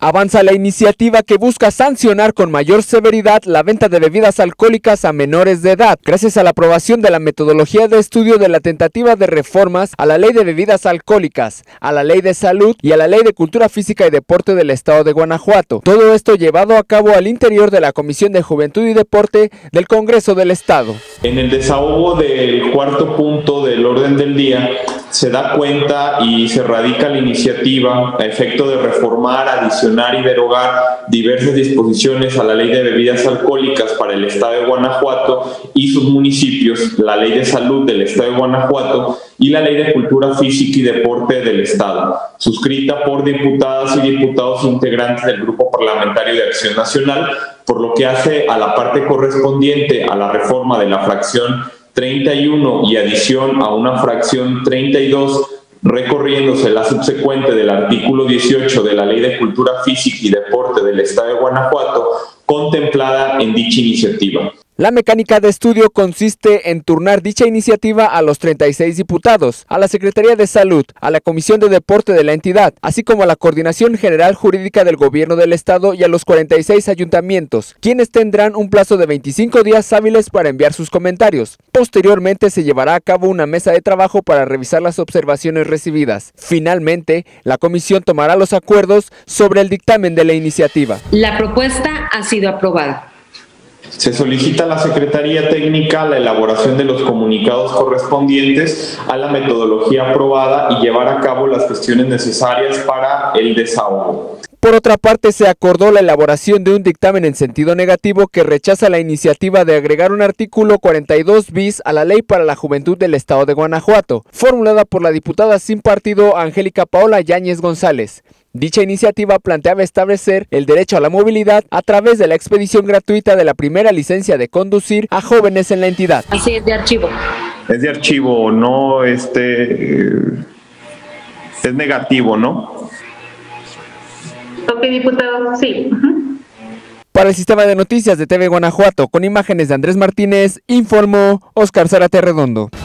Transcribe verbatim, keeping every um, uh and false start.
Avanza la iniciativa que busca sancionar con mayor severidad la venta de bebidas alcohólicas a menores de edad, gracias a la aprobación de la metodología de estudio de la tentativa de reformas a la Ley de Bebidas Alcohólicas, a la Ley de Salud y a la Ley de Cultura Física y Deporte del Estado de Guanajuato. Todo esto llevado a cabo al interior de la Comisión de Juventud y Deporte del Congreso del Estado. En el desahogo del cuarto punto del orden del día se da cuenta y se radica la iniciativa a efecto de reformar, adicionar y derogar diversas disposiciones a la Ley de Bebidas Alcohólicas para el Estado de Guanajuato y sus municipios, la Ley de Salud del Estado de Guanajuato y la Ley de Cultura Física y Deporte del Estado, suscrita por diputadas y diputados integrantes del Grupo Parlamentario de Acción Nacional, por lo que hace a la parte correspondiente a la reforma de la fracción treinta y uno y adición a una fracción treinta y dos, recorriéndose la subsecuente del artículo dieciocho de la Ley de Cultura Física y Deporte del Estado de Guanajuato, contemplada en dicha iniciativa. La mecánica de estudio consiste en turnar dicha iniciativa a los treinta y seis diputados, a la Secretaría de Salud, a la Comisión de Deporte de la entidad, así como a la Coordinación General Jurídica del Gobierno del Estado y a los cuarenta y seis ayuntamientos, quienes tendrán un plazo de veinticinco días hábiles para enviar sus comentarios. Posteriormente se llevará a cabo una mesa de trabajo para revisar las observaciones recibidas. Finalmente, la comisión tomará los acuerdos sobre el dictamen de la iniciativa. La propuesta ha sido aprobada. Se solicita a la Secretaría Técnica la elaboración de los comunicados correspondientes a la metodología aprobada y llevar a cabo las gestiones necesarias para el desahogo. Por otra parte, se acordó la elaboración de un dictamen en sentido negativo que rechaza la iniciativa de agregar un artículo cuarenta y dos bis a la Ley para la Juventud del Estado de Guanajuato, formulada por la diputada sin partido Angélica Paola Yáñez González. Dicha iniciativa planteaba establecer el derecho a la movilidad a través de la expedición gratuita de la primera licencia de conducir a jóvenes en la entidad. Así es, de archivo. Es de archivo, no este, es negativo, ¿no? Ok, diputado, sí. Uh-huh. Para el Sistema de Noticias de T V Guanajuato, con imágenes de Andrés Martínez, informó Oscar Zárate Redondo.